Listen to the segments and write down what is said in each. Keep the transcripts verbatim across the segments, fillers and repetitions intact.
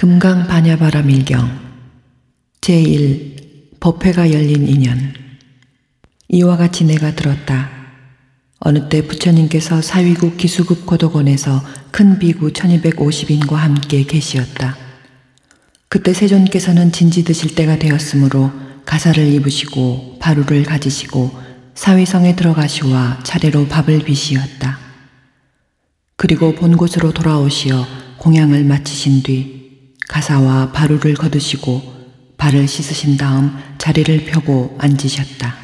금강반야바라 밀경 제일 법회가 열린 인연. 이와 같이 내가 들었다. 어느 때 부처님께서 사위국 기수급 고덕원에서 큰 비구 천이백오십 인과 함께 계시었다. 그때 세존께서는 진지 드실 때가 되었으므로 가사를 입으시고 바루를 가지시고 사위성에 들어가시와 차례로 밥을 비시었다. 그리고 본 곳으로 돌아오시어 공양을 마치신 뒤 가사와 바루를 거두시고 발을 씻으신 다음 자리를 펴고 앉으셨다.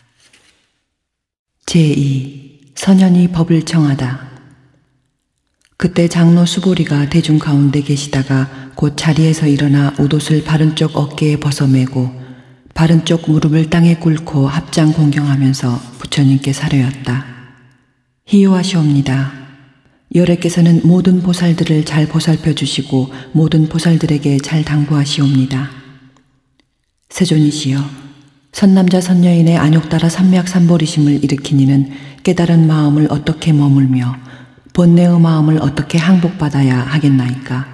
제이. 선현이 법을 청하다. 그때 장로 수보리가 대중 가운데 계시다가 곧 자리에서 일어나 웃옷을 바른쪽 어깨에 벗어매고 바른쪽 무릎을 땅에 꿇고 합장 공경하면서 부처님께 사려였다. 희유하시옵니다. 열애께서는 모든 보살들을 잘 보살펴 주시고 모든 보살들에게 잘 당부하시옵니다. 세존이시여, 선남자 선여인의 안욕따라 삼맥삼보리심을 일으키니는 깨달은 마음을 어떻게 머물며 본래의 마음을 어떻게 항복받아야 하겠나이까.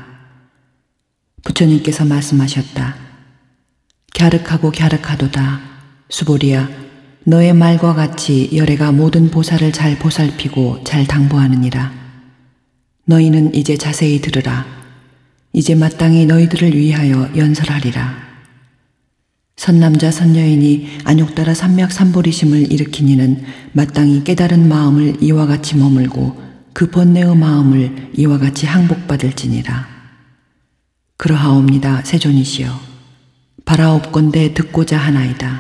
부처님께서 말씀하셨다. 갸륵하고 갸륵하도다. 수보리야, 너의 말과 같이 열애가 모든 보살을 잘 보살피고 잘 당부하느니라. 너희는 이제 자세히 들으라. 이제 마땅히 너희들을 위하여 연설하리라. 선남자 선여인이 안욕따라 삼맥삼보리심을 일으키니는 마땅히 깨달은 마음을 이와 같이 머물고 그 본래의 마음을 이와 같이 항복받을지니라. 그러하옵니다. 세존이시여. 바라옵건대 듣고자 하나이다.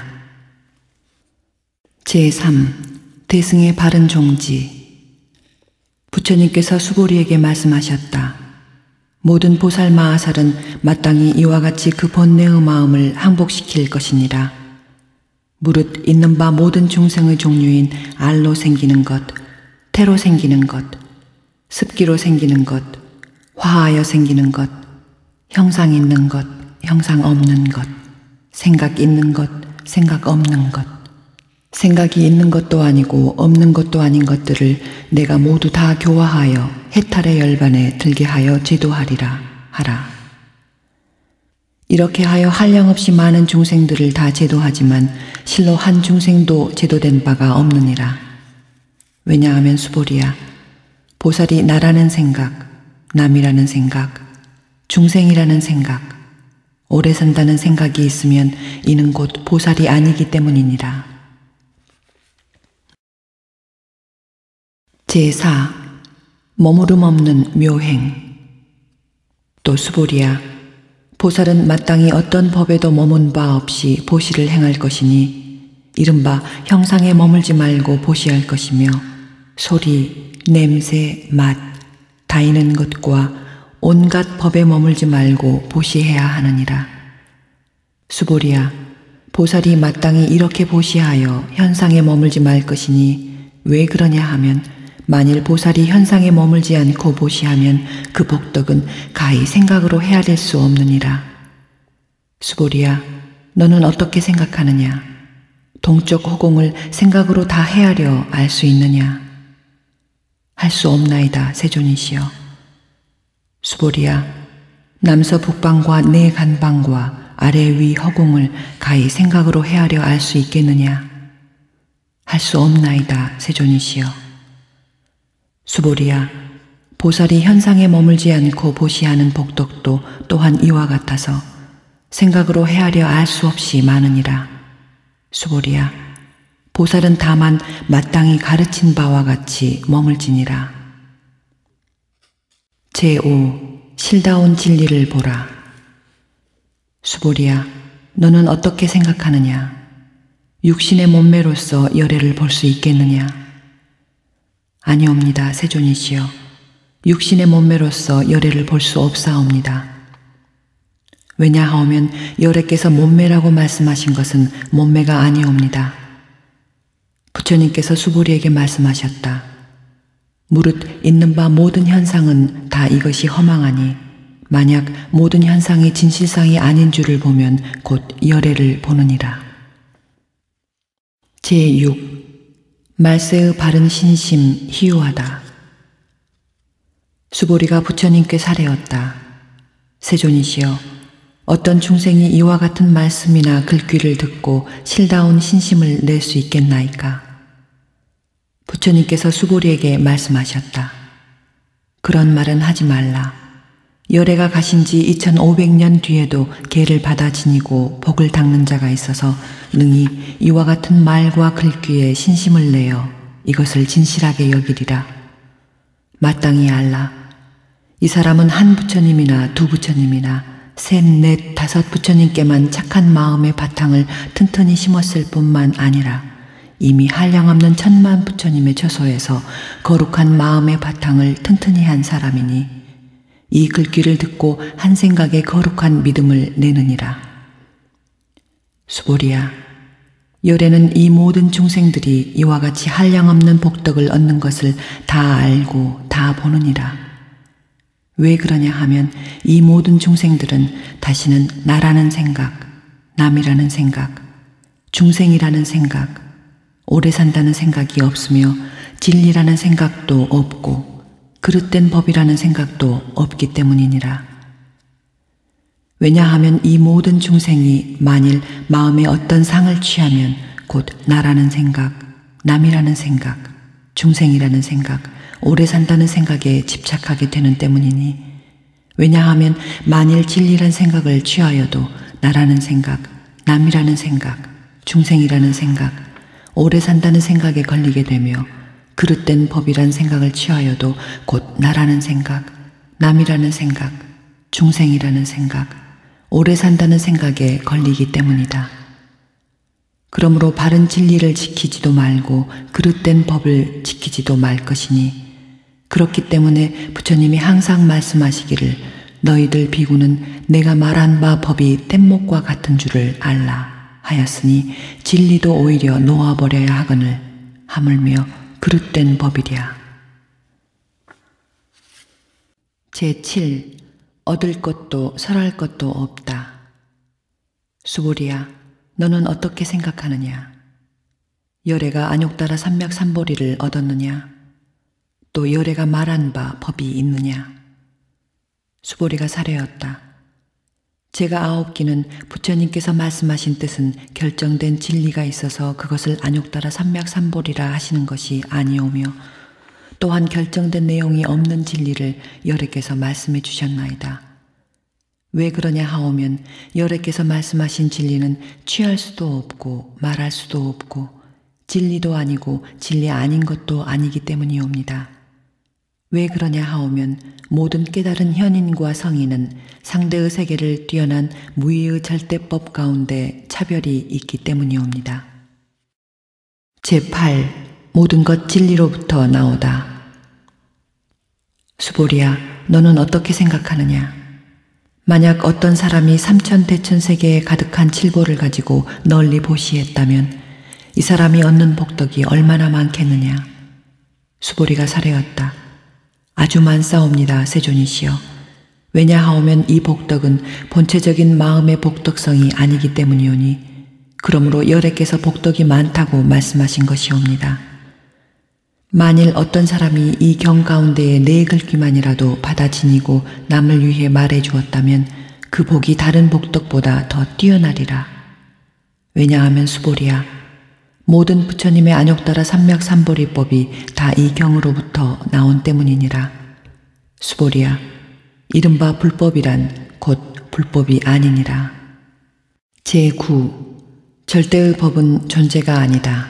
제삼. 대승의 바른 종지. 부처님께서 수보리에게 말씀하셨다. 모든 보살 마하살은 마땅히 이와 같이 그 본래의 마음을 항복시킬 것이니라. 무릇 있는 바 모든 중생의 종류인 알로 생기는 것, 태로 생기는 것, 습기로 생기는 것, 화하여 생기는 것, 형상 있는 것, 형상 없는 것, 생각 있는 것, 생각 없는 것, 생각이 있는 것도 아니고 없는 것도 아닌 것들을 내가 모두 다 교화하여 해탈의 열반에 들게 하여 제도하리라 하라. 이렇게 하여 한량없이 많은 중생들을 다 제도하지만 실로 한 중생도 제도된 바가 없느니라. 왜냐하면 수보리야, 보살이 나라는 생각, 남이라는 생각, 중생이라는 생각, 오래 산다는 생각이 있으면 이는 곧 보살이 아니기 때문이니라. 제사. 머무름 없는 묘행. 또 수보리야, 보살은 마땅히 어떤 법에도 머문 바 없이 보시를 행할 것이니 이른바 형상에 머물지 말고 보시할 것이며 소리, 냄새, 맛, 다이는 것과 온갖 법에 머물지 말고 보시해야 하느니라. 수보리야, 보살이 마땅히 이렇게 보시하여 현상에 머물지 말 것이니 왜 그러냐 하면 만일 보살이 현상에 머물지 않고 보시하면 그 복덕은 가히 생각으로 헤아릴 수 없느니라. 수보리야, 너는 어떻게 생각하느냐? 동쪽 허공을 생각으로 다 헤아려 알 수 있느냐? 할 수 없나이다. 세존이시여. 수보리야, 남서 북방과 내 간방과 아래 위 허공을 가히 생각으로 헤아려 알 수 있겠느냐? 할 수 없나이다. 세존이시여. 수보리야, 보살이 현상에 머물지 않고 보시하는 복덕도 또한 이와 같아서 생각으로 헤아려 알 수 없이 많으니라. 수보리야, 보살은 다만 마땅히 가르친 바와 같이 머물지니라. 제오. 실다운 진리를 보라. 수보리야, 너는 어떻게 생각하느냐? 육신의 몸매로서 열애를 볼 수 있겠느냐? 아니옵니다. 세존이시여. 육신의 몸매로서 열애를 볼 수 없사옵니다. 왜냐하오면 열애께서 몸매라고 말씀하신 것은 몸매가 아니옵니다. 부처님께서 수보리에게 말씀하셨다. 무릇 있는 바 모든 현상은 다 이것이 허망하니 만약 모든 현상이 진실상이 아닌 줄을 보면 곧 열애를 보느니라. 제육. 말세의 바른 신심 희유하다. 수보리가 부처님께 사례었다. 세존이시여, 어떤 중생이 이와 같은 말씀이나 글귀를 듣고 실다운 신심을 낼 수 있겠나이까? 부처님께서 수보리에게 말씀하셨다. 그런 말은 하지 말라. 열애가 가신 지 이천오백 년 뒤에도 계를 받아 지니고 복을 닦는 자가 있어서 능히 이와 같은 말과 글귀에 신심을 내어 이것을 진실하게 여기리라. 마땅히 알라. 이 사람은 한 부처님이나 두 부처님이나 셋, 넷, 다섯 부처님께만 착한 마음의 바탕을 튼튼히 심었을 뿐만 아니라 이미 한량없는 천만 부처님의 처소에서 거룩한 마음의 바탕을 튼튼히 한 사람이니 이 글귀를 듣고 한 생각에 거룩한 믿음을 내느니라. 수보리야, 열애는 이 모든 중생들이 이와 같이 한량없는 복덕을 얻는 것을 다 알고 다 보느니라. 왜 그러냐 하면 이 모든 중생들은 다시는 나라는 생각, 남이라는 생각, 중생이라는 생각, 오래 산다는 생각이 없으며 진리라는 생각도 없고 그릇된 법이라는 생각도 없기 때문이니라. 왜냐하면 이 모든 중생이 만일 마음에 어떤 상을 취하면 곧 나라는 생각, 남이라는 생각, 중생이라는 생각, 오래 산다는 생각에 집착하게 되는 때문이니, 왜냐하면 만일 진리란 생각을 취하여도 나라는 생각, 남이라는 생각, 중생이라는 생각, 오래 산다는 생각에 걸리게 되며 그릇된 법이란 생각을 취하여도 곧 나라는 생각, 남이라는 생각, 중생이라는 생각, 오래 산다는 생각에 걸리기 때문이다. 그러므로 바른 진리를 지키지도 말고 그릇된 법을 지키지도 말 것이니, 그렇기 때문에 부처님이 항상 말씀하시기를 너희들 비구는 내가 말한 바 법이 뗏목과 같은 줄을 알라 하였으니 진리도 오히려 놓아버려야 하거늘 하물며 그릇된 법이랴. 제칠. 얻을 것도 설할 것도 없다. 수보리야, 너는 어떻게 생각하느냐? 열애가 안욕따라 삼맥삼보리를 얻었느냐? 또 열애가 말한 바 법이 있느냐? 수보리가 사려였다. 제가 아홉기는 부처님께서 말씀하신 뜻은 결정된 진리가 있어서 그것을 안욕따라 삼맥삼보리라 하시는 것이 아니오며 또한 결정된 내용이 없는 진리를 열애께서 말씀해 주셨나이다. 왜 그러냐 하오면 열애께서 말씀하신 진리는 취할 수도 없고 말할 수도 없고 진리도 아니고 진리 아닌 것도 아니기 때문이옵니다. 왜 그러냐 하오면 모든 깨달은 현인과 성인은 상대의 세계를 뛰어난 무의의 절대법 가운데 차별이 있기 때문이옵니다. 제팔. 모든 것 진리로부터 나오다. 수보리야, 너는 어떻게 생각하느냐? 만약 어떤 사람이 삼천 대천 세계에 가득한 칠보를 가지고 널리 보시했다면 이 사람이 얻는 복덕이 얼마나 많겠느냐? 수보리가 사려였다. 아주 많사옵니다, 세존이시여. 왜냐하오면 이 복덕은 본체적인 마음의 복덕성이 아니기 때문이오니 그러므로 열애께서 복덕이 많다고 말씀하신 것이옵니다. 만일 어떤 사람이 이 경 가운데에 네 글귀만이라도 받아 지니고 남을 위해 말해 주었다면 그 복이 다른 복덕보다 더 뛰어나리라. 왜냐하면 수보리야, 모든 부처님의 안욕따라 삼맥삼보리법이 다 이 경으로부터 나온 때문이니라. 수보리야, 이른바 불법이란 곧 불법이 아니니라. 제구. 절대의 법은 존재가 아니다.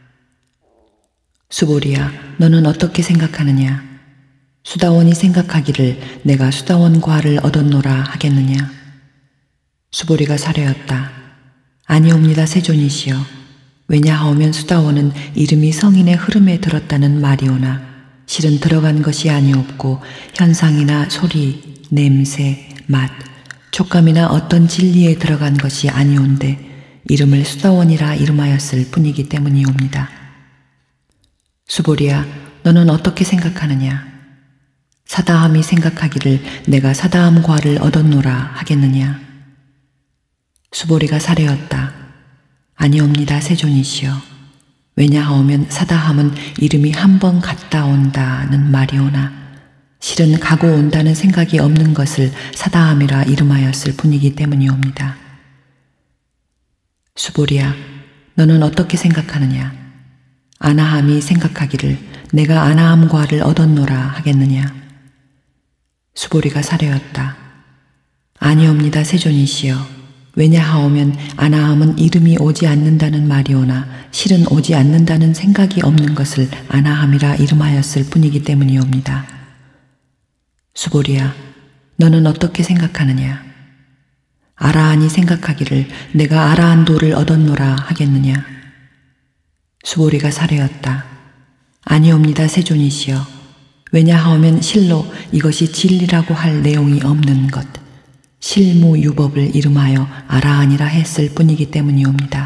수보리야, 너는 어떻게 생각하느냐? 수다원이 생각하기를 내가 수다원과를 얻었노라 하겠느냐? 수보리가 사려였다. 아니옵니다, 세존이시여. 왜냐하오면 수다원은 이름이 성인의 흐름에 들었다는 말이오나 실은 들어간 것이 아니옵고 현상이나 소리, 냄새, 맛, 촉감이나 어떤 진리에 들어간 것이 아니온데 이름을 수다원이라 이름하였을 뿐이기 때문이옵니다. 수보리야, 너는 어떻게 생각하느냐? 사다함이 생각하기를 내가 사다함과를 얻었노라 하겠느냐? 수보리가 사려였다. 아니옵니다, 세존이시여. 왜냐하오면 사다함은 이름이 한 번 갔다 온다는 말이오나 실은 가고 온다는 생각이 없는 것을 사다함이라 이름하였을 뿐이기 때문이옵니다. 수보리야, 너는 어떻게 생각하느냐? 아나함이 생각하기를 내가 아나함과를 얻었노라 하겠느냐? 수보리가 사려였다. 아니옵니다, 세존이시여. 왜냐하오면 아나함은 이름이 오지 않는다는 말이오나 실은 오지 않는다는 생각이 없는 것을 아나함이라 이름하였을 뿐이기 때문이옵니다. 수보리야, 너는 어떻게 생각하느냐? 아라한이 생각하기를 내가 아라한 돌을 얻었노라 하겠느냐? 수보리가 사려였다. 아니옵니다, 세존이시여. 왜냐하오면 실로 이것이 진리라고 할 내용이 없는 것, 실무유법을 이름하여 아라한이라 했을 뿐이기 때문이옵니다.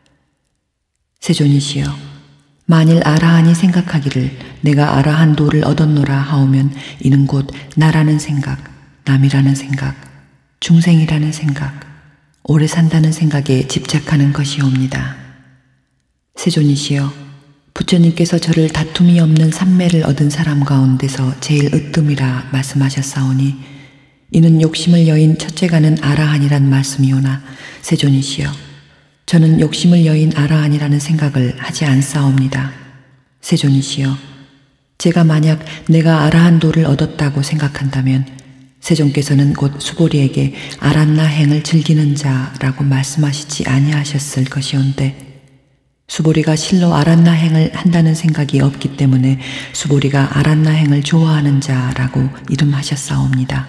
세존이시여, 만일 아라한이 생각하기를 내가 아라한 돌을 얻었노라 하오면 이는 곧 나라는 생각, 남이라는 생각, 중생이라는 생각, 오래 산다는 생각에 집착하는 것이옵니다. 세존이시여, 부처님께서 저를 다툼이 없는 삼매를 얻은 사람 가운데서 제일 으뜸이라 말씀하셨사오니 이는 욕심을 여인 첫째가는 아라한이란 말씀이오나 세존이시여, 저는 욕심을 여인 아라한이라는 생각을 하지 않사옵니다. 세존이시여, 제가 만약 내가 아라한 도를 얻었다고 생각한다면 세존께서는 곧 수보리에게 아란나행을 즐기는 자라고 말씀하시지 아니하셨을 것이온데 수보리가 실로 아란나행을 한다는 생각이 없기 때문에 수보리가 아란나행을 좋아하는 자라고 이름하셨사옵니다.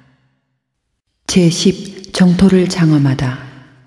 제십. 정토를 장엄하다.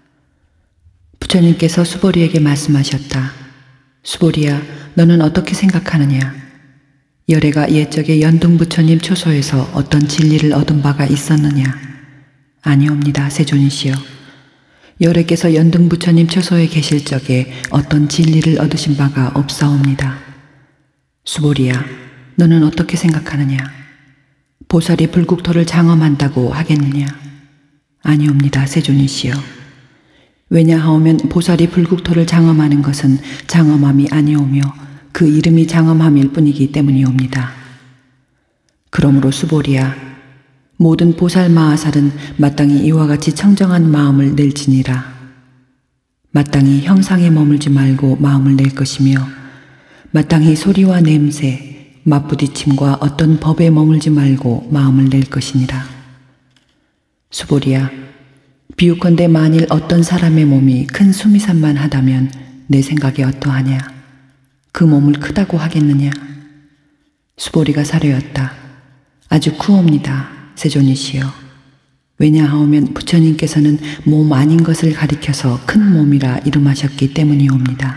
부처님께서 수보리에게 말씀하셨다. 수보리야, 너는 어떻게 생각하느냐? 열애가 옛적에 연등부처님 초소에서 어떤 진리를 얻은 바가 있었느냐? 아니옵니다, 세존이시여. 열애께서 연등부처님 초소에 계실 적에 어떤 진리를 얻으신 바가 없사옵니다. 수보리야, 너는 어떻게 생각하느냐? 보살이 불국토를 장엄한다고 하겠느냐? 아니옵니다, 세존이시여. 왜냐하오면 보살이 불국토를 장엄하는 것은 장엄함이 아니오며 그 이름이 장엄함일 뿐이기 때문이옵니다. 그러므로 수보리야, 모든 보살 마하살은 마땅히 이와 같이 청정한 마음을 낼지니라. 마땅히 형상에 머물지 말고 마음을 낼 것이며 마땅히 소리와 냄새, 맞부딪힘과 어떤 법에 머물지 말고 마음을 낼 것이니라. 수보리야, 비유컨대 만일 어떤 사람의 몸이 큰 수미산만 하다면 내 생각에 어떠하냐? 그 몸을 크다고 하겠느냐? 수보리가 사려였다. 아주 크옵니다, 세존이시여. 왜냐하오면 부처님께서는 몸 아닌 것을 가리켜서 큰 몸이라 이름하셨기 때문이옵니다.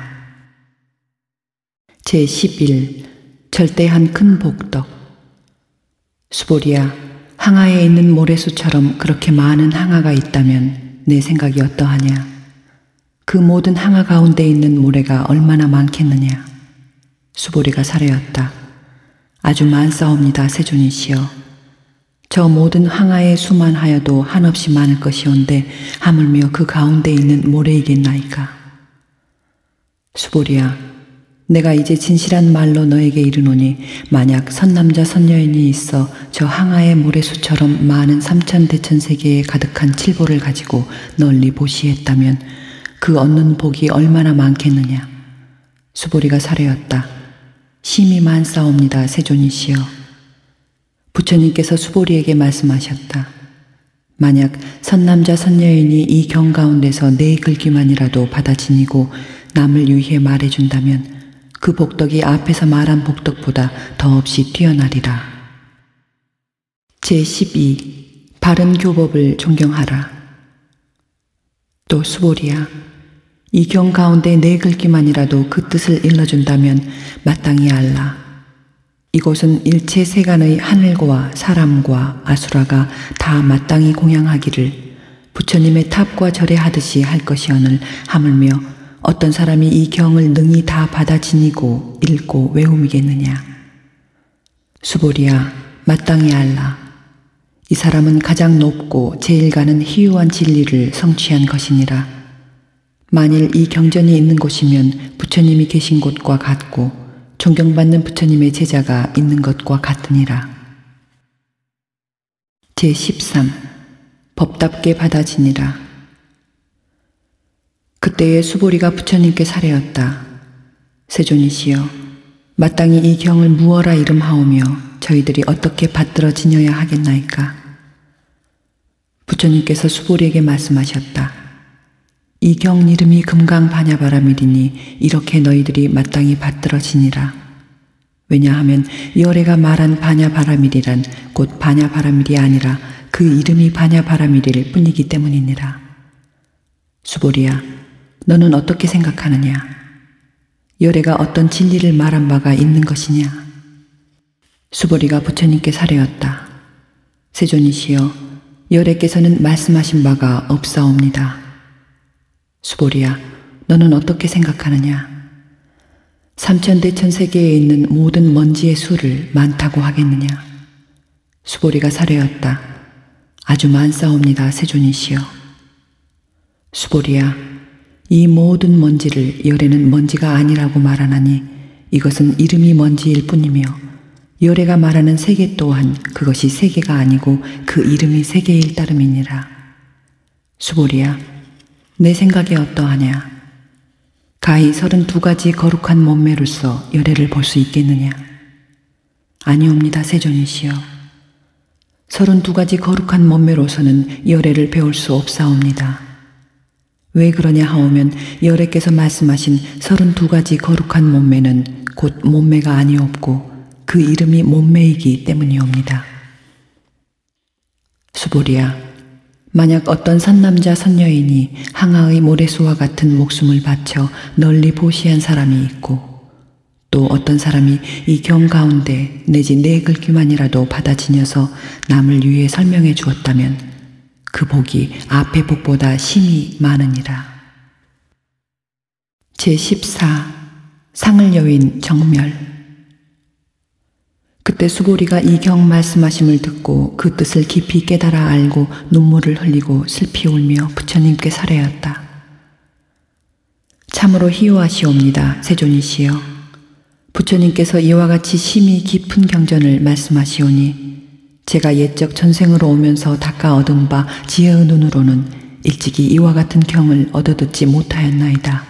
제십일. 절대한 큰 복덕. 수보리야, 항아에 있는 모래수처럼 그렇게 많은 항아가 있다면 내 생각이 어떠하냐? 그 모든 항아 가운데 있는 모래가 얼마나 많겠느냐? 수보리가 사려였다. 아주 많사옵니다, 세존이시여. 저 모든 항아의 수만 하여도 한없이 많을 것이온데 하물며 그 가운데 있는 모래이겠나이까? 수보리야, 내가 이제 진실한 말로 너에게 이르노니 만약 선남자 선여인이 있어 저 항아의 모래수처럼 많은 삼천대천세계에 가득한 칠보를 가지고 널리 보시했다면 그 얻는 복이 얼마나 많겠느냐? 수보리가 사려였다. 심히 많사옵니다, 세존이시여. 부처님께서 수보리에게 말씀하셨다. 만약 선남자 선여인이 이 경 가운데서 네 글귀만이라도 받아 지니고 남을 위해 말해준다면 그 복덕이 앞에서 말한 복덕보다 더없이 뛰어나리라. 제십이. 바른 교법을 존경하라. 또 수보리야, 이 경 가운데 네 글귀만이라도 그 뜻을 일러준다면 마땅히 알라. 이곳은 일체 세간의 하늘과 사람과 아수라가 다 마땅히 공양하기를 부처님의 탑과 절에하듯이 할 것이오늘 하물며 어떤 사람이 이 경을 능히 다 받아 지니고 읽고 외움이겠느냐? 수보리야, 마땅히 알라. 이 사람은 가장 높고 제일 가는 희유한 진리를 성취한 것이니라. 만일 이 경전이 있는 곳이면 부처님이 계신 곳과 같고 존경받는 부처님의 제자가 있는 것과 같으니라. 제십삼. 법답게 받아지니라. 그때에 수보리가 부처님께 사례었다. 세존이시여, 마땅히 이 경을 무어라 이름하오며 저희들이 어떻게 받들어 지녀야 하겠나이까? 부처님께서 수보리에게 말씀하셨다. 이 경 이름이 금강반야바라밀이니 이렇게 너희들이 마땅히 받들어 지니라. 왜냐하면 열애가 말한 반야바라밀이란 곧 반야바라밀이 아니라 그 이름이 반야바라밀일 뿐이기 때문이니라. 수보리야, 너는 어떻게 생각하느냐? 열애가 어떤 진리를 말한 바가 있는 것이냐? 수보리가 부처님께 사례었다. 세존이시여, 열애께서는 말씀하신 바가 없사옵니다. 수보리야, 너는 어떻게 생각하느냐? 삼천대천 세계에 있는 모든 먼지의 수를 많다고 하겠느냐? 수보리가 사례었다. 아주 많사옵니다, 세존이시여. 수보리야, 이 모든 먼지를 열애는 먼지가 아니라고 말하나니 이것은 이름이 먼지일 뿐이며 열애가 말하는 세계 또한 그것이 세계가 아니고 그 이름이 세계일 따름이니라. 수보리야, 내 생각이 어떠하냐? 가히 서른두 가지 거룩한 몸매로서 열애를 볼 수 있겠느냐? 아니옵니다, 세존이시여. 서른두 가지 거룩한 몸매로서는 열애를 배울 수 없사옵니다. 왜 그러냐 하오면 열애께서 말씀하신 서른두 가지 거룩한 몸매는 곧 몸매가 아니옵고 그 이름이 몸매이기 때문이옵니다. 수보리야, 만약 어떤 선남자 선여인이 항아의 모래수와 같은 목숨을 바쳐 널리 보시한 사람이 있고 또 어떤 사람이 이 경 가운데 내지 네 글귀만이라도 받아 지녀서 남을 위해 설명해 주었다면 그 복이 앞의 복보다 심히 많으니라. 제십사. 상을 여윈 정멸. 그때 수보리가 이 경 말씀하심을 듣고 그 뜻을 깊이 깨달아 알고 눈물을 흘리고 슬피 울며 부처님께 사례하였다. 참으로 희요하시옵니다, 세존이시여. 부처님께서 이와 같이 심히 깊은 경전을 말씀하시오니 제가 옛적 전생으로 오면서 닦아 얻은 바 지혜의 눈으로는 일찍이 이와 같은 경을 얻어듣지 못하였나이다.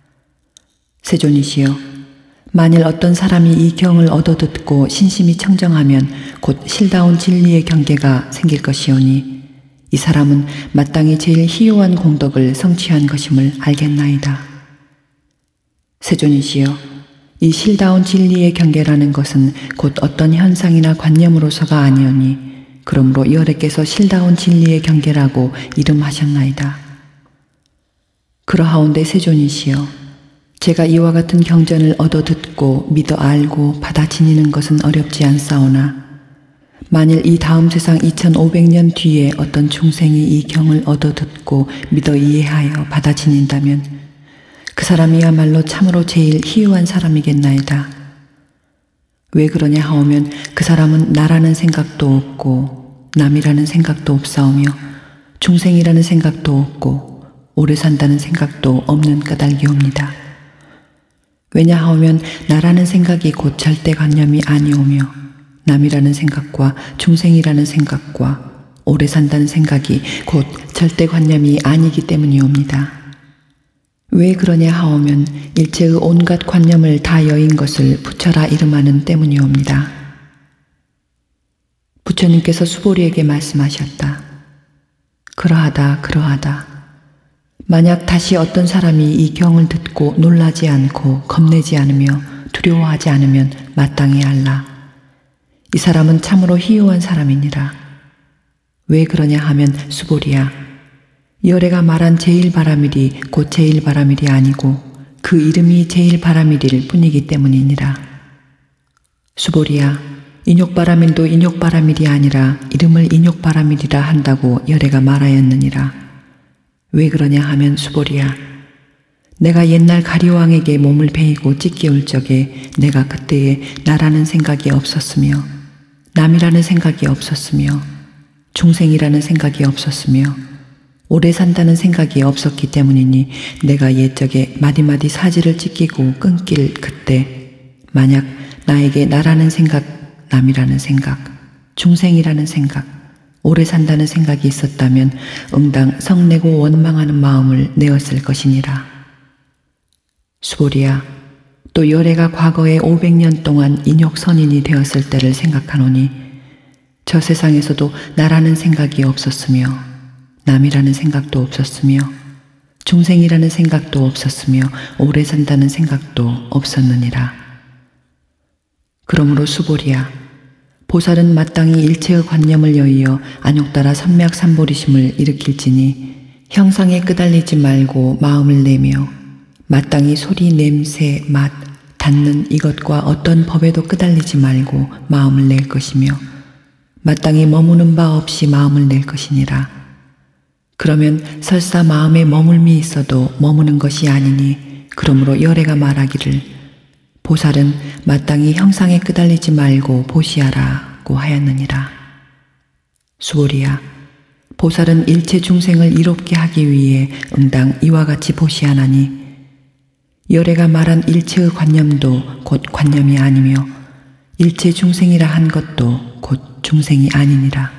세존이시여, 만일 어떤 사람이 이 경을 얻어듣고 신심이 청정하면 곧 실다운 진리의 경계가 생길 것이오니 이 사람은 마땅히 제일 희요한 공덕을 성취한 것임을 알겠나이다. 세존이시여, 이 실다운 진리의 경계라는 것은 곧 어떤 현상이나 관념으로서가 아니오니 그러므로 열애께서 실다운 진리의 경계라고 이름하셨나이다. 그러하온데 세존이시여, 제가 이와 같은 경전을 얻어 듣고 믿어 알고 받아 지니는 것은 어렵지 않사오나 만일 이 다음 세상 이천오백 년 뒤에 어떤 중생이 이 경을 얻어 듣고 믿어 이해하여 받아 지닌다면 그 사람이야말로 참으로 제일 희유한 사람이겠나이다. 왜 그러냐 하오면 그 사람은 나라는 생각도 없고 남이라는 생각도 없사오며 중생이라는 생각도 없고 오래 산다는 생각도 없는 까닭이옵니다. 왜냐하오면 나라는 생각이 곧 절대관념이 아니오며 남이라는 생각과 중생이라는 생각과 오래 산다는 생각이 곧 절대관념이 아니기 때문이옵니다. 왜 그러냐 하오면 일체의 온갖 관념을 다 여인 것을 부처라 이름하는 때문이옵니다. 부처님께서 수보리에게 말씀하셨다. 그러하다 그러하다. 만약 다시 어떤 사람이 이 경을 듣고 놀라지 않고 겁내지 않으며 두려워하지 않으면 마땅히 알라. 이 사람은 참으로 희요한 사람이니라. 왜 그러냐 하면 수보리야, 열애가 말한 제일바라밀이 곧 제일바라밀이 아니고 그 이름이 제일바라밀일 뿐이기 때문이니라. 수보리야, 인욕바라밀도 인욕바라밀이 아니라 이름을 인욕바라밀이라 한다고 열애가 말하였느니라. 왜 그러냐 하면 수보리야, 내가 옛날 가리왕에게 몸을 베이고 찢기울 적에 내가 그때에 나라는 생각이 없었으며 남이라는 생각이 없었으며 중생이라는 생각이 없었으며 오래 산다는 생각이 없었기 때문이니 내가 옛적에 마디마디 사지를 찢기고 끊길 그때 만약 나에게 나라는 생각, 남이라는 생각, 중생이라는 생각, 오래 산다는 생각이 있었다면 응당 성내고 원망하는 마음을 내었을 것이니라. 수보리야, 또 열애가 과거에 오백 년 동안 인욕선인이 되었을 때를 생각하노니 저 세상에서도 나라는 생각이 없었으며 남이라는 생각도 없었으며 중생이라는 생각도 없었으며 오래 산다는 생각도 없었느니라. 그러므로 수보리야, 보살은 마땅히 일체의 관념을 여의어 안욕따라 삼맥삼보리심을 일으킬지니 형상에 끄달리지 말고 마음을 내며 마땅히 소리, 냄새, 맛, 닿는 이것과 어떤 법에도 끄달리지 말고 마음을 낼 것이며 마땅히 머무는 바 없이 마음을 낼 것이니라. 그러면 설사 마음에 머물미 있어도 머무는 것이 아니니 그러므로 열애가 말하기를 보살은 마땅히 형상에 끄달리지 말고 보시하라고 하였느니라. 수보리야, 보살은 일체 중생을 이롭게 하기 위해 응당 이와 같이 보시하나니 열애가 말한 일체의 관념도 곧 관념이 아니며 일체 중생이라 한 것도 곧 중생이 아니니라.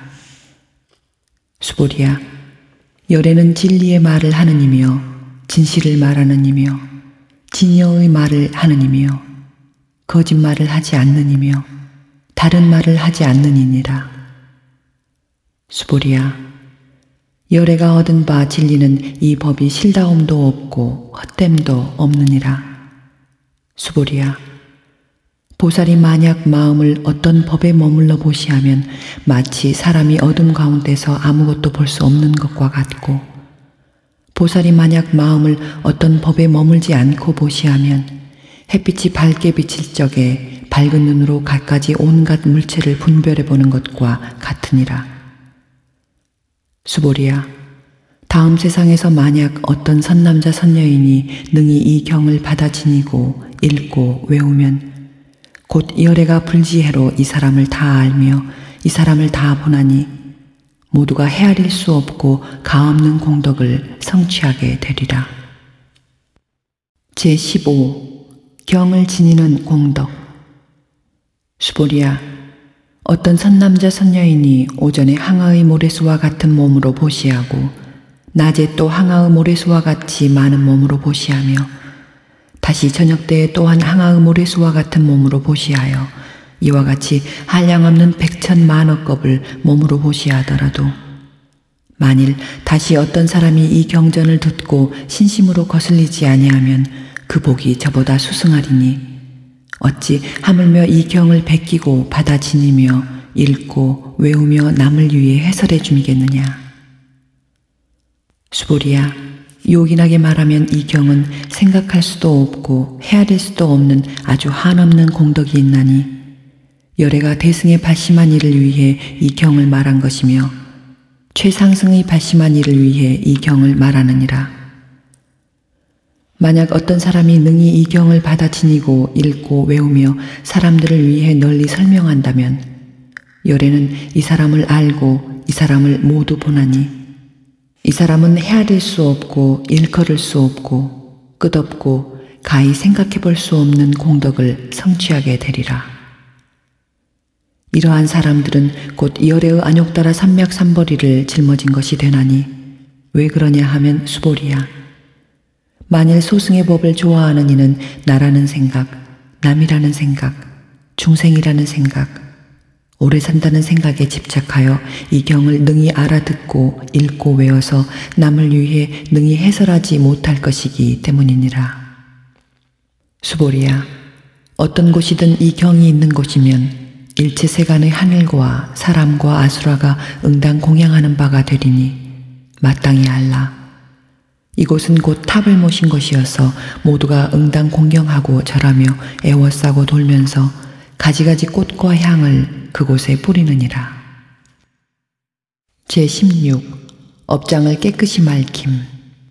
수보리야, 열애는 진리의 말을 하느니며 진실을 말하느니며 진여의 말을 하느니며 거짓말을 하지 않느니며 다른 말을 하지 않느니니라. 수보리야, 열애가 얻은 바 진리는 이 법이 실다움도 없고 헛됨도 없느니라. 수보리야, 보살이 만약 마음을 어떤 법에 머물러 보시하면 마치 사람이 어둠 가운데서 아무것도 볼 수 없는 것과 같고 보살이 만약 마음을 어떤 법에 머물지 않고 보시하면 햇빛이 밝게 비칠 적에 밝은 눈으로 갖가지 온갖 물체를 분별해 보는 것과 같으니라. 수보리야, 다음 세상에서 만약 어떤 선남자 선여인이 능히 이 경을 받아 지니고 읽고 외우면 곧 열애가 불지해로 이 사람을 다 알며 이 사람을 다 보나니 모두가 헤아릴 수 없고 가없는 공덕을 성취하게 되리라. 제십오. 경을 지니는 공덕. 수보리야, 어떤 선남자 선여인이 오전에 항아의 모래수와 같은 몸으로 보시하고 낮에 또 항아의 모래수와 같이 많은 몸으로 보시하며 다시 저녁때에 또한 항아의 모래수와 같은 몸으로 보시하여 이와 같이 한량없는 백천만억겁을 몸으로 보시하더라도 만일 다시 어떤 사람이 이 경전을 듣고 신심으로 거슬리지 아니하면 그 복이 저보다 수승하리니 어찌 하물며 이 경을 베끼고 받아 지니며 읽고 외우며 남을 위해 해설해 주미겠느냐. 수보리야, 요긴하게 말하면 이 경은 생각할 수도 없고 헤아릴 수도 없는 아주 한없는 공덕이 있나니 열애가 대승의 발심한 일을 위해 이 경을 말한 것이며 최상승의 발심한 일을 위해 이 경을 말하느니라. 만약 어떤 사람이 능히 이 경을 받아 지니고 읽고 외우며 사람들을 위해 널리 설명한다면 열애는 이 사람을 알고 이 사람을 모두 보나니 이 사람은 헤아릴 수 없고 일컬을 수 없고 끝없고 가히 생각해 볼 수 없는 공덕을 성취하게 되리라. 이러한 사람들은 곧 열애의 안욕따라 삼맥삼벌이를 짊어진 것이 되나니 왜 그러냐 하면 수보리야, 만일 소승의 법을 좋아하는 이는 나라는 생각, 남이라는 생각, 중생이라는 생각, 오래 산다는 생각에 집착하여 이 경을 능히 알아듣고 읽고 외워서 남을 위해 능히 해설하지 못할 것이기 때문이니라. 수보리야, 어떤 곳이든 이 경이 있는 곳이면 일체 세간의 하늘과 사람과 아수라가 응당 공양하는 바가 되리니 마땅히 알라. 이곳은 곧 탑을 모신 것이어서 모두가 응당 공경하고 절하며 애워싸고 돌면서 가지가지 꽃과 향을 그곳에 뿌리느니라. 제십육. 업장을 깨끗이 맑힘.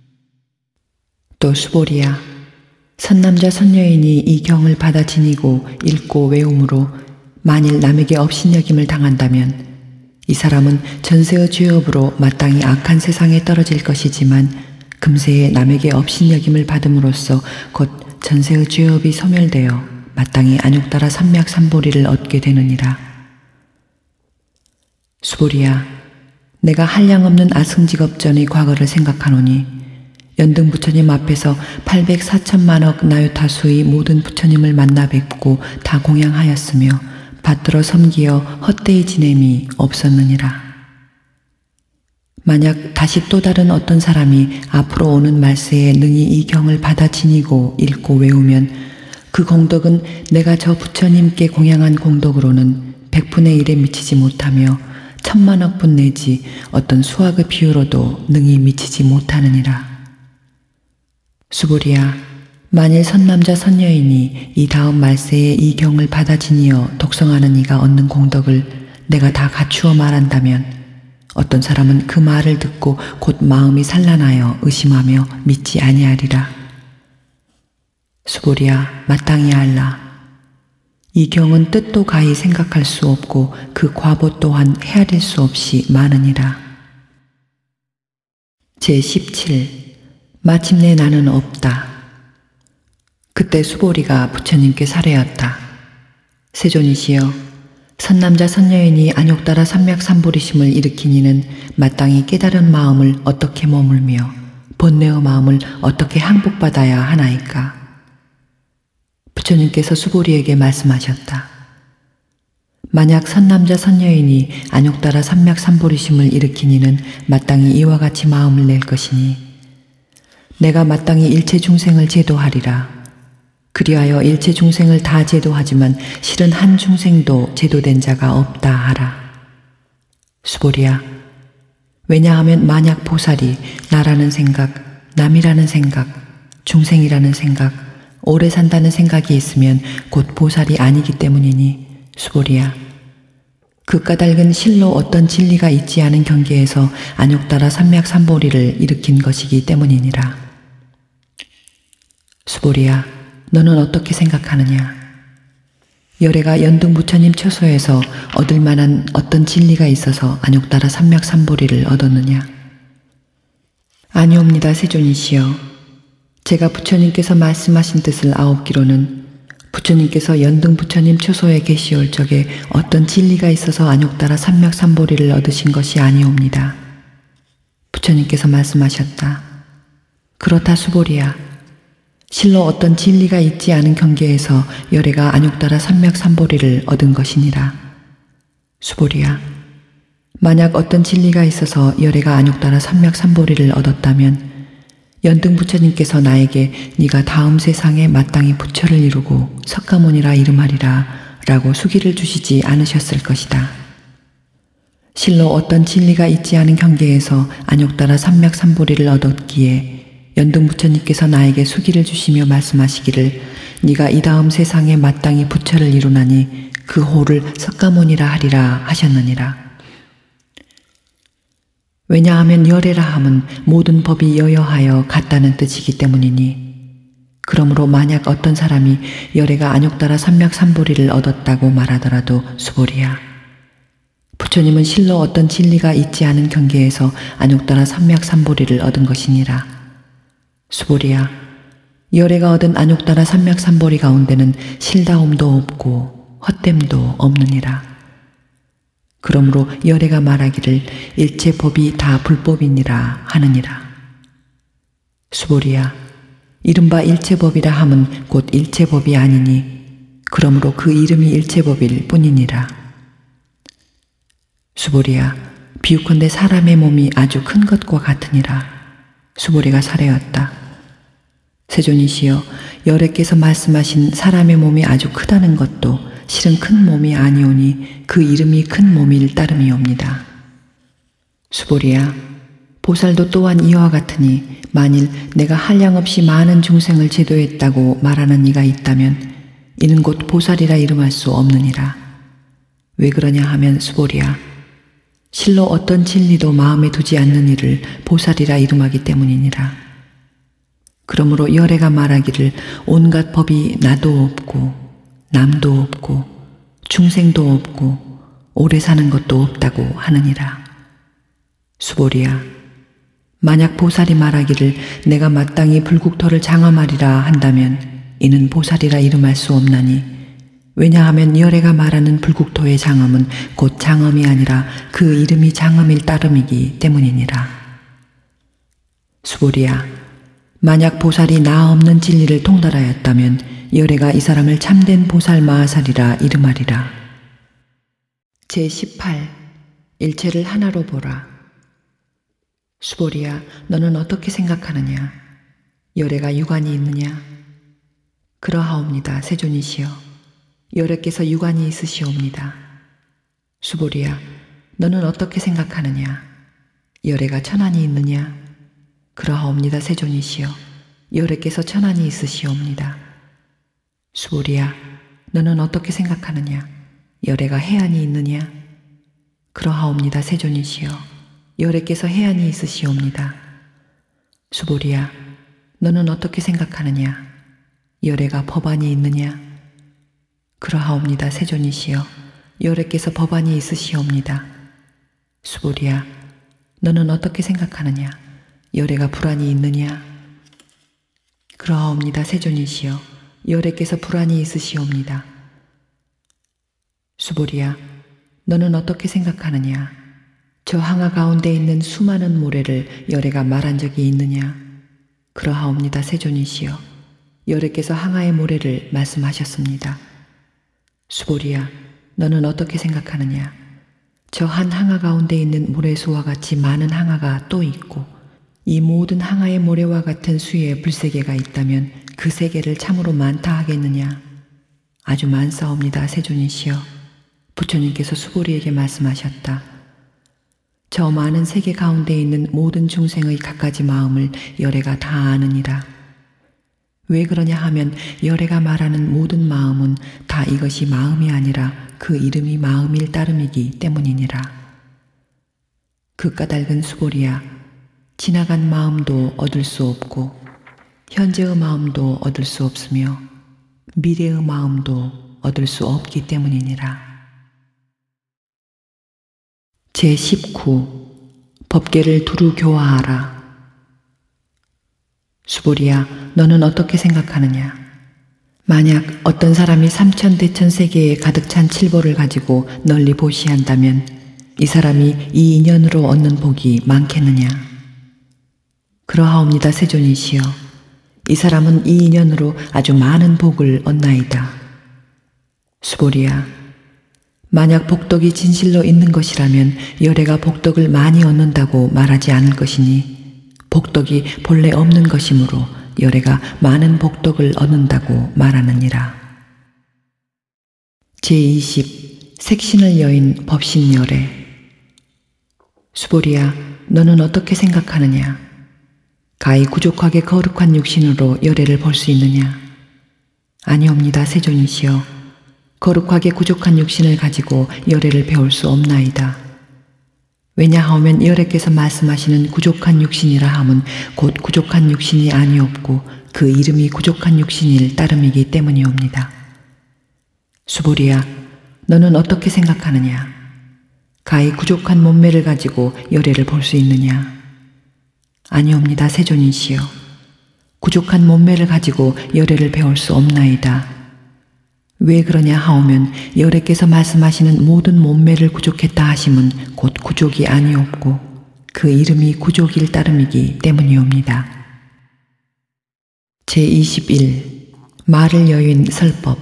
또 수보리야, 선남자 선여인이 이 경을 받아 지니고 읽고 외움으로 만일 남에게 업신여김을 당한다면 이 사람은 전세의 죄업으로 마땅히 악한 세상에 떨어질 것이지만 금세에 남에게 업신여김을 받음으로써 곧 전세의 죄업이 소멸되어 마땅히 안욕따라 삼맥삼보리를 얻게 되느니라. 수보리야, 내가 한량없는 아승직업전의 과거를 생각하노니 연등 부처님 앞에서 팔백사천만억 나요타수의 모든 부처님을 만나 뵙고 다 공양하였으며 받들어 섬기어 헛되이 지냄이 없었느니라. 만약 다시 또 다른 어떤 사람이 앞으로 오는 말세에 능히 이 경을 받아 지니고 읽고 외우면 그 공덕은 내가 저 부처님께 공양한 공덕으로는 백분의 일에 미치지 못하며 천만억 분 내지 어떤 수학의 비유로도 능히 미치지 못하느니라. 수보리야, 만일 선남자 선여인이 이 다음 말세에 이 경을 받아 지니어 독성하는 이가 얻는 공덕을 내가 다 갖추어 말한다면 어떤 사람은 그 말을 듣고 곧 마음이 산란하여 의심하며 믿지 아니하리라. 수보리야, 마땅히 알라. 이 경은 뜻도 가히 생각할 수 없고 그 과보 또한 헤아릴 수 없이 많으니라. 제십칠. 마침내 나는 없다. 그때 수보리가 부처님께 사례였다. 세존이시여, 선남자 선여인이 안욕따라 삼맥삼보리심을 일으킨 이는 마땅히 깨달은 마음을 어떻게 머물며 번뇌의 마음을 어떻게 항복받아야 하나이까? 부처님께서 수보리에게 말씀하셨다. 만약 선남자 선여인이 안욕따라 삼맥삼보리심을 일으킨 이는 마땅히 이와 같이 마음을 낼 것이니 내가 마땅히 일체 중생을 제도하리라. 그리하여 일체 중생을 다 제도하지만 실은 한 중생도 제도된 자가 없다 하라. 수보리야, 왜냐하면 만약 보살이 나라는 생각, 남이라는 생각, 중생이라는 생각, 오래 산다는 생각이 있으면 곧 보살이 아니기 때문이니 수보리야, 그 까닭은 실로 어떤 진리가 있지 않은 경계에서 안욕따라 삼맥삼보리를 일으킨 것이기 때문이니라. 수보리야, 너는 어떻게 생각하느냐? 열애가 연등 부처님 처소에서 얻을 만한 어떤 진리가 있어서 안욕따라 삼맥삼보리를 얻었느냐? 아니옵니다, 세존이시여. 제가 부처님께서 말씀하신 뜻을 아옵기로는 부처님께서 연등 부처님 처소에 계시올 적에 어떤 진리가 있어서 안욕따라 삼맥삼보리를 얻으신 것이 아니옵니다. 부처님께서 말씀하셨다. 그렇다 수보리야. 실로 어떤 진리가 있지 않은 경계에서 열애가 안욕따라 삼맥삼보리를 얻은 것이니라. 수보리야, 만약 어떤 진리가 있어서 열애가 안욕따라 삼맥삼보리를 얻었다면 연등 부처님께서 나에게 네가 다음 세상에 마땅히 부처를 이루고 석가모니라 이름하리라 라고 수기를 주시지 않으셨을 것이다. 실로 어떤 진리가 있지 않은 경계에서 안욕따라 삼맥삼보리를 얻었기에 연등 부처님께서 나에게 수기를 주시며 말씀하시기를 네가 이 다음 세상에 마땅히 부처를 이루나니 그 호를 석가모니라 하리라 하셨느니라. 왜냐하면 열애라 함은 모든 법이 여여하여 같다는 뜻이기 때문이니 그러므로 만약 어떤 사람이 열애가 안욕따라 삼맥삼보리를 얻었다고 말하더라도 수보리야, 부처님은 실로 어떤 진리가 있지 않은 경계에서 안욕따라 삼맥삼보리를 얻은 것이니라. 수보리야, 열애가 얻은 안욕따라 삼맥삼보리 가운데는 실다움도 없고 헛됨도 없느니라. 그러므로 열애가 말하기를 일체 법이 다 불법이니라 하느니라. 수보리야, 이른바 일체법이라 함은 곧 일체법이 아니니 그러므로 그 이름이 일체법일 뿐이니라. 수보리야, 비유컨대 사람의 몸이 아주 큰 것과 같으니라. 수보리가 사례였다. 세존이시여, 열애께서 말씀하신 사람의 몸이 아주 크다는 것도 실은 큰 몸이 아니오니 그 이름이 큰 몸일 따름이옵니다. 수보리야, 보살도 또한 이와 같으니 만일 내가 한량없이 많은 중생을 제도했다고 말하는 이가 있다면 이는 곧 보살이라 이름할 수 없느니라. 왜 그러냐 하면 수보리야, 실로 어떤 진리도 마음에 두지 않는 이를 보살이라 이름하기 때문이니라. 그러므로 열애가 말하기를 온갖 법이 나도 없고 남도 없고 중생도 없고 오래 사는 것도 없다고 하느니라. 수보리야, 만약 보살이 말하기를 내가 마땅히 불국토를 장엄하리라 한다면 이는 보살이라 이름할 수 없나니 왜냐하면 열애가 말하는 불국토의 장엄은 곧 장엄이 아니라 그 이름이 장엄일 따름이기 때문이니라. 수보리야, 만약 보살이 나 없는 진리를 통달하였다면 열애가 이 사람을 참된 보살 마하살이라 이름하리라. 제십팔. 일체를 하나로 보라. 수보리야, 너는 어떻게 생각하느냐? 열애가 유관이 있느냐? 그러하옵니다, 세존이시여. 열애께서 유관이 있으시옵니다. 수보리야, 너는 어떻게 생각하느냐? 열애가 천한이 있느냐? 그러하옵니다, 세존이시여. 열애께서 천한이 있으시옵니다. 수보리야, 너는 어떻게 생각하느냐? 열애가 해안이 있느냐? 그러하옵니다, 세존이시여. 열애께서 해안이 있으시옵니다. 수보리야, 너는 어떻게 생각하느냐? 열애가 법안이 있느냐? 그러하옵니다, 세존이시여. 열애께서 법안이 있으시옵니다. 수보리야, 너는 어떻게 생각하느냐? 열애가 불안이 있느냐? 그러하옵니다, 세존이시여. 열애께서 불안이 있으시옵니다. 수보리야, 너는 어떻게 생각하느냐? 저 항아 가운데 있는 수많은 모래를 열애가 말한 적이 있느냐? 그러하옵니다, 세존이시여. 열애께서 항아의 모래를 말씀하셨습니다. 수보리야, 너는 어떻게 생각하느냐? 저 한 항아 가운데 있는 모래수와 같이 많은 항아가 또 있고 이 모든 항아의 모래와 같은 수의 불세계가 있다면 그 세계를 참으로 많다 하겠느냐? 아주 많사옵니다, 세존이시여. 부처님께서 수보리에게 말씀하셨다. 저 많은 세계 가운데 있는 모든 중생의 갖가지 마음을 열애가 다 아느니라. 왜 그러냐 하면 열애가 말하는 모든 마음은 다 이것이 마음이 아니라 그 이름이 마음일 따름이기 때문이니라. 그 까닭은 수보리야, 지나간 마음도 얻을 수 없고 현재의 마음도 얻을 수 없으며 미래의 마음도 얻을 수 없기 때문이니라. 제십구. 법계를 두루 교화하라. 수보리야, 너는 어떻게 생각하느냐? 만약 어떤 사람이 삼천대천 세계에 가득 찬 칠보를 가지고 널리 보시한다면 이 사람이 이 인연으로 얻는 복이 많겠느냐? 그러하옵니다, 세존이시여. 이 사람은 이 인연으로 아주 많은 복을 얻나이다. 수보리야, 만약 복덕이 진실로 있는 것이라면 열애가 복덕을 많이 얻는다고 말하지 않을 것이니 복덕이 본래 없는 것이므로 열애가 많은 복덕을 얻는다고 말하느니라. 제이십. 색신을 여인 법신열애. 수보리야, 너는 어떻게 생각하느냐? 가히 구족하게 거룩한 육신으로 열애를 볼 수 있느냐? 아니옵니다, 세존이시여. 거룩하게 구족한 육신을 가지고 열애를 배울 수 없나이다. 왜냐하면 열애께서 말씀하시는 구족한 육신이라 함은 곧 구족한 육신이 아니옵고 그 이름이 구족한 육신일 따름이기 때문이옵니다. 수보리야, 너는 어떻게 생각하느냐? 가히 구족한 몸매를 가지고 열애를 볼 수 있느냐? 아니옵니다, 세존이시여. 구족한 몸매를 가지고 열애를 배울 수 없나이다. 왜 그러냐 하오면 열애께서 말씀하시는 모든 몸매를 구족했다 하심은 곧 구족이 아니옵고 그 이름이 구족일 따름이기 때문이옵니다. 제이십일. 말을 여윈 설법.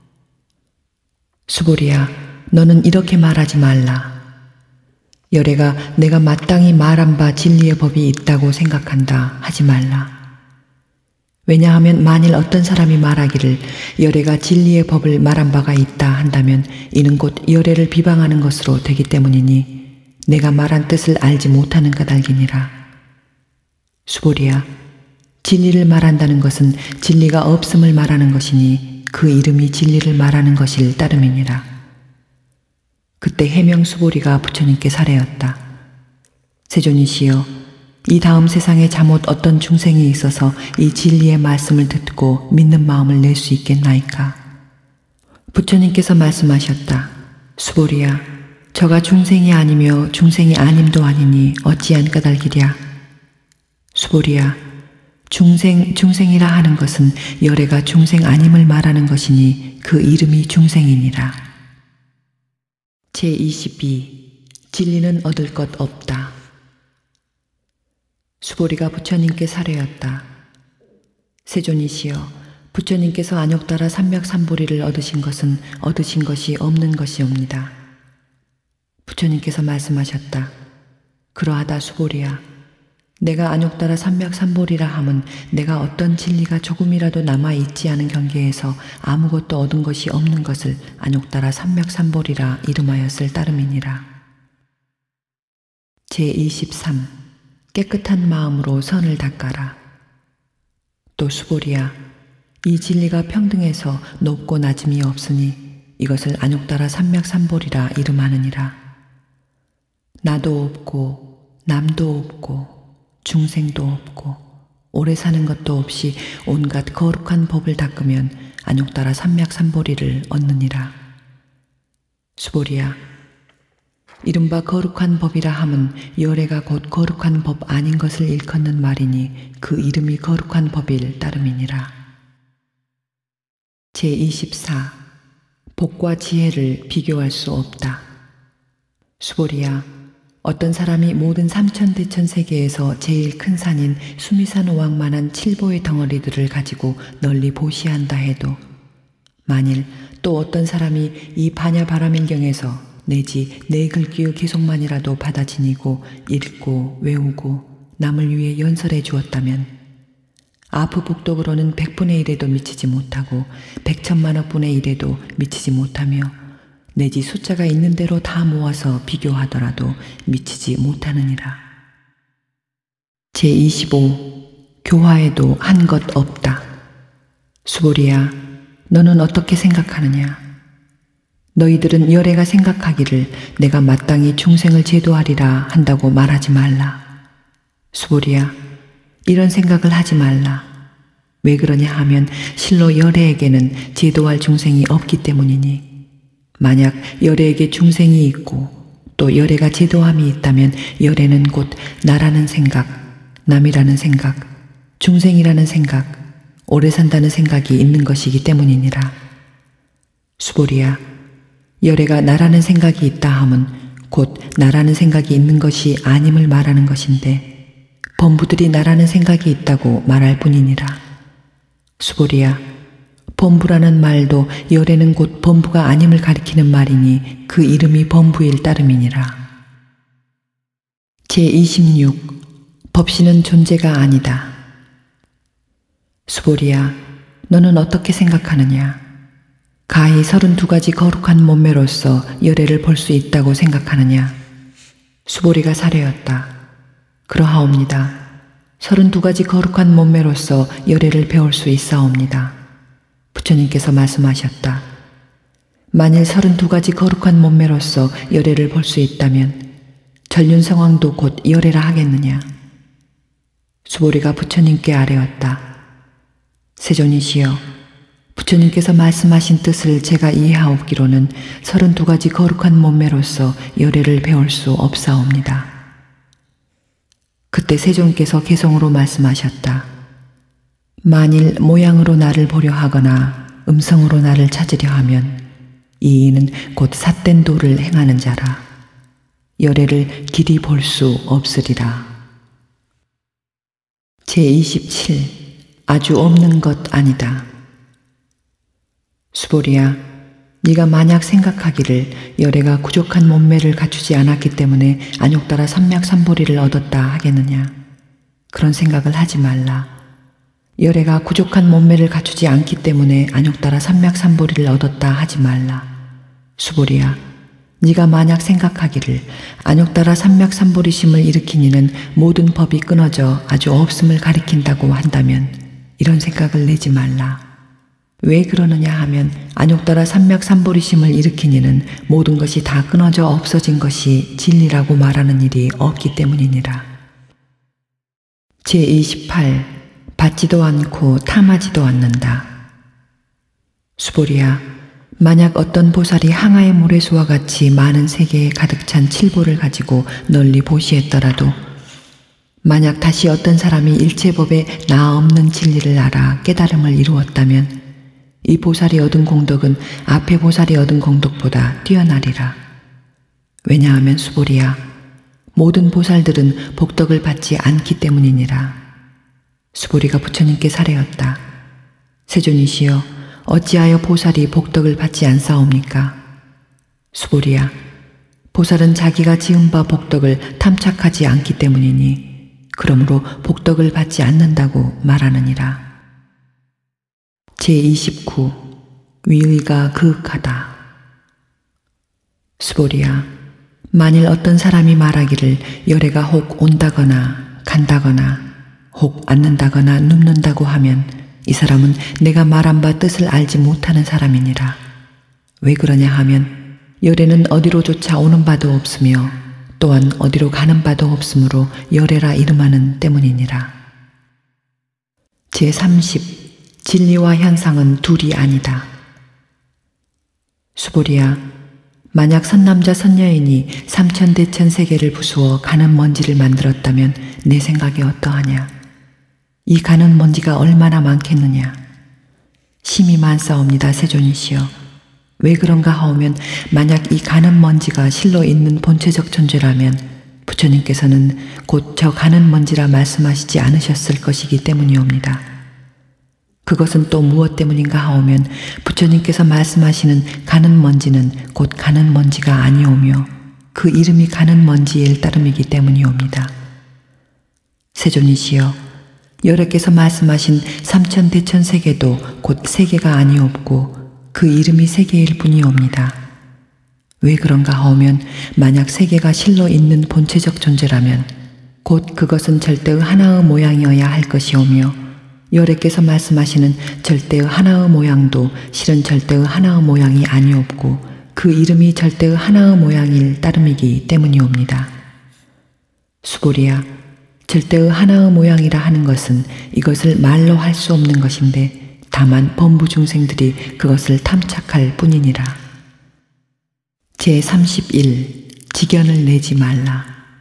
수보리야, 너는 이렇게 말하지 말라. 열애가 내가 마땅히 말한 바 진리의 법이 있다고 생각한다 하지 말라. 왜냐하면 만일 어떤 사람이 말하기를 열애가 진리의 법을 말한 바가 있다 한다면 이는 곧 열애를 비방하는 것으로 되기 때문이니 내가 말한 뜻을 알지 못하는 까닭이니라. 수보리야, 진리를 말한다는 것은 진리가 없음을 말하는 것이니 그 이름이 진리를 말하는 것일 따름이니라. 그때 해명수보리가 부처님께 살해였다. 세존이시여, 이 다음 세상에 잠옷 어떤 중생이 있어서 이 진리의 말씀을 듣고 믿는 마음을 낼 수 있겠나이까? 부처님께서 말씀하셨다. 수보리야, 저가 중생이 아니며 중생이 아님도 아니니 어찌한 까닭이랴? 수보리야, 중생, 중생이라 하는 것은 열애가 중생 아님을 말하는 것이니 그 이름이 중생이니라. 제이십이. 진리는 얻을 것 없다. 수보리가 부처님께 사례였다. 세존이시여, 부처님께서 안욕따라 삼맥삼보리를 얻으신 것은 얻으신 것이 없는 것이옵니다. 부처님께서 말씀하셨다. 그러하다 수보리야, 내가 안욕따라 삼맥삼보리라 함은 내가 어떤 진리가 조금이라도 남아있지 않은 경계에서 아무것도 얻은 것이 없는 것을 안욕따라 삼맥삼보리라 이름하였을 따름이니라. 제이십삼. 깨끗한 마음으로 선을 닦아라. 또 수보리야, 이 진리가 평등해서 높고 낮음이 없으니 이것을 안욕따라 삼맥삼보리라 이름하느니라. 나도 없고 남도 없고 중생도 없고 오래 사는 것도 없이 온갖 거룩한 법을 닦으면 안욕따라 삼맥삼보리를 얻느니라. 수보리야, 이른바 거룩한 법이라 함은 열애가 곧 거룩한 법 아닌 것을 일컫는 말이니 그 이름이 거룩한 법일 따름이니라. 제이십사. 복과 지혜를 비교할 수 없다. 수보리야, 어떤 사람이 모든 삼천대천 세계에서 제일 큰 산인 수미산 오왕만한 칠보의 덩어리들을 가지고 널리 보시한다 해도 만일 또 어떤 사람이 이 반야바라밀경에서 내지 네 글귀의 개속만이라도 받아 지니고 읽고 외우고 남을 위해 연설해 주었다면 아프북독으로는 백분의 일에도 미치지 못하고 백천만억분의 일에도 미치지 못하며 내지 숫자가 있는 대로 다 모아서 비교하더라도 미치지 못하느니라. 제이십오. 교화에도 한 것 없다. 수보리야, 너는 어떻게 생각하느냐? 너희들은 열애가 생각하기를 내가 마땅히 중생을 제도하리라 한다고 말하지 말라. 수보리야, 이런 생각을 하지 말라. 왜 그러냐 하면 실로 열애에게는 제도할 중생이 없기 때문이니 만약 열애에게 중생이 있고 또 열애가 제도함이 있다면 열애는 곧 나라는 생각, 남이라는 생각, 중생이라는 생각, 오래 산다는 생각이 있는 것이기 때문이니라. 수보리야, 열애가 나라는 생각이 있다 함은 곧 나라는 생각이 있는 것이 아님을 말하는 것인데 범부들이 나라는 생각이 있다고 말할 뿐이니라. 수보리야, 범부라는 말도 열애는 곧 범부가 아님을 가리키는 말이니 그 이름이 범부일 따름이니라. 제이십육. 법신은 존재가 아니다. 수보리야, 너는 어떻게 생각하느냐? 가히 서른두 가지 거룩한 몸매로서 열애를 볼 수 있다고 생각하느냐? 수보리가 사례였다. 그러하옵니다. 서른두 가지 거룩한 몸매로서 열애를 배울 수 있사옵니다. 부처님께서 말씀하셨다. 만일 서른두 가지 거룩한 몸매로서 열애를 볼 수 있다면 전륜성왕도 곧 열애라 하겠느냐? 수보리가 부처님께 아뢰었다. 세존이시여, 부처님께서 말씀하신 뜻을 제가 이해하옵기로는 서른두 가지 거룩한 몸매로서 열애를 배울 수 없사옵니다. 그때 세존께서 개성으로 말씀하셨다. 만일 모양으로 나를 보려 하거나 음성으로 나를 찾으려 하면 이 이는 곧 삿된 도를 행하는 자라. 열애를 길이 볼 수 없으리라. 제이십칠. 아주 없는 것 아니다. 수보리야, 네가 만약 생각하기를 열애가 부족한 몸매를 갖추지 않았기 때문에 안욕따라 삼맥삼보리를 얻었다 하겠느냐? 그런 생각을 하지 말라. 열애가 부족한 몸매를 갖추지 않기 때문에 안욕따라 삼맥삼보리를 얻었다 하지 말라. 수보리야, 네가 만약 생각하기를 안욕따라 삼맥삼보리심을 일으키니는 모든 법이 끊어져 아주 없음을 가리킨다고 한다면 이런 생각을 내지 말라. 왜 그러느냐 하면 안욕따라 삼맥삼보리심을 일으키니는 모든 것이 다 끊어져 없어진 것이 진리라고 말하는 일이 없기 때문이니라. 제이십팔. 받지도 않고 탐하지도 않는다. 수보리야, 만약 어떤 보살이 항아의 모래수와 같이 많은 세계에 가득 찬 칠보를 가지고 널리 보시했더라도 만약 다시 어떤 사람이 일체법에 나 없는 진리를 알아 깨달음을 이루었다면 이 보살이 얻은 공덕은 앞에 보살이 얻은 공덕보다 뛰어나리라. 왜냐하면 수보리야, 모든 보살들은 복덕을 받지 않기 때문이니라. 수보리가 부처님께 살해였다. 세존이시여, 어찌하여 보살이 복덕을 받지 않사옵니까? 수보리야, 보살은 자기가 지은 바 복덕을 탐착하지 않기 때문이니 그러므로 복덕을 받지 않는다고 말하느니라. 제이십구. 위의가 그윽하다. 수보리야, 만일 어떤 사람이 말하기를 열애가 혹 온다거나 간다거나 혹 앉는다거나 눕는다고 하면 이 사람은 내가 말한 바 뜻을 알지 못하는 사람이니라. 왜 그러냐 하면 열애는 어디로조차 오는 바도 없으며 또한 어디로 가는 바도 없으므로 열애라 이름하는 때문이니라. 제삼십. 진리와 현상은 둘이 아니다. 수보리야, 만약 선남자 선여인이 삼천대천 세계를 부수어 가는 먼지를 만들었다면 내 생각이 어떠하냐? 이 가는 먼지가 얼마나 많겠느냐? 심히 많사옵니다, 세존이시여. 왜 그런가 하오면 만약 이 가는 먼지가 실로 있는 본체적 존재라면 부처님께서는 곧 저 가는 먼지라 말씀하시지 않으셨을 것이기 때문이옵니다. 그것은 또 무엇 때문인가 하오면 부처님께서 말씀하시는 가는 먼지는 곧 가는 먼지가 아니오며 그 이름이 가는 먼지일 따름이기 때문이옵니다. 세존이시여, 여러께서 말씀하신 삼천대천 세계도 곧 세계가 아니옵고 그 이름이 세계일 뿐이옵니다. 왜 그런가 하오면 만약 세계가 실로 있는 본체적 존재라면 곧 그것은 절대의 하나의 모양이어야 할 것이오며 여래께서 말씀하시는 절대의 하나의 모양도 실은 절대의 하나의 모양이 아니옵고 그 이름이 절대의 하나의 모양일 따름이기 때문이옵니다. 수보리야, 절대의 하나의 모양이라 하는 것은 이것을 말로 할 수 없는 것인데 다만 범부 중생들이 그것을 탐착할 뿐이니라. 제삼십일. 직연을 내지 말라.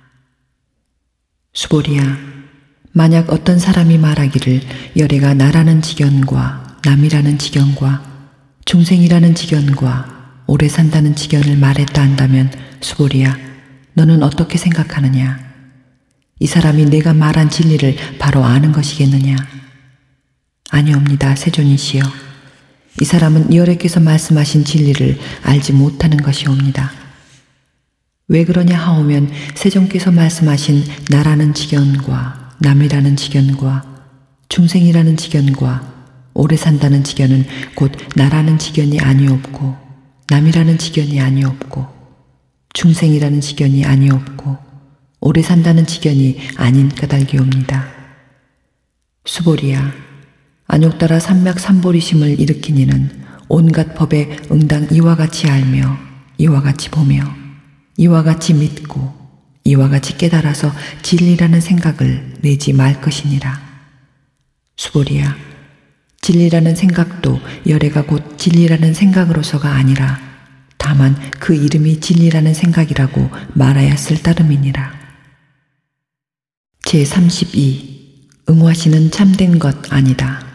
수보리야, 만약 어떤 사람이 말하기를 열애가 나라는 직연과 남이라는 직연과 중생이라는 직연과 오래 산다는 직연을 말했다 한다면 수보리야, 너는 어떻게 생각하느냐? 이 사람이 내가 말한 진리를 바로 아는 것이겠느냐? 아니옵니다, 세존이시여. 이 사람은 열애께서 말씀하신 진리를 알지 못하는 것이옵니다. 왜 그러냐 하오면 세존께서 말씀하신 나라는 직연과 남이라는 직연과 중생이라는 직연과 오래 산다는 직연은 곧 나라는 직연이 아니옵고 남이라는 직연이 아니옵고 중생이라는 직연이 아니옵고 오래 산다는 직연이 아닌 까닭이옵니다. 수보리야, 안욕따라 삼맥삼보리심을 일으킨 이는 온갖 법에 응당 이와 같이 알며 이와 같이 보며 이와 같이 믿고 이와 같이 깨달아서 진리라는 생각을 내지 말 것이니라. 수보리야, 진리라는 생각도 열애가 곧 진리라는 생각으로서가 아니라 다만 그 이름이 진리라는 생각이라고 말하였을 따름이니라. 제삼십이. 응화시는 참된 것 아니다.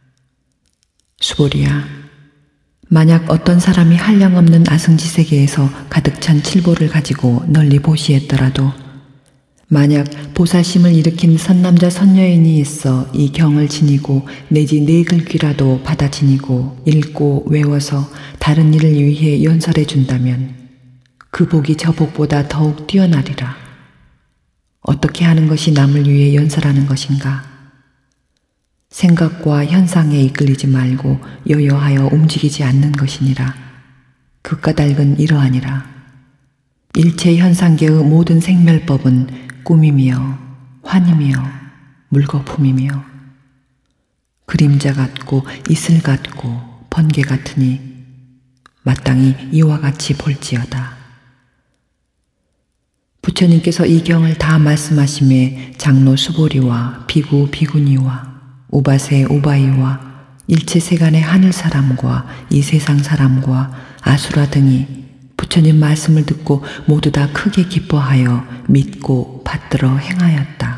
수보리야, 만약 어떤 사람이 한량없는 아승지세계에서 가득 찬 칠보를 가지고 널리 보시했더라도 만약 보살심을 일으킨 선남자 선여인이 있어 이 경을 지니고 내지 네 글귀라도 받아 지니고 읽고 외워서 다른 일을 위해 연설해 준다면 그 복이 저 복보다 더욱 뛰어나리라. 어떻게 하는 것이 남을 위해 연설하는 것인가? 생각과 현상에 이끌리지 말고 여여하여 움직이지 않는 것이니라. 그 까닭은 이러하니라. 일체 현상계의 모든 생멸법은 꿈이며 환이며 물거품이며 그림자 같고 이슬 같고 번개 같으니 마땅히 이와 같이 볼지어다. 부처님께서 이 경을 다 말씀하심에 장로 수보리와 비구 비구니와 우바세 우바이와 일체 세간의 하늘 사람과 이 세상 사람과 아수라 등이 부처님 말씀을 듣고 모두 다 크게 기뻐하여 믿고 받들어 행하였다.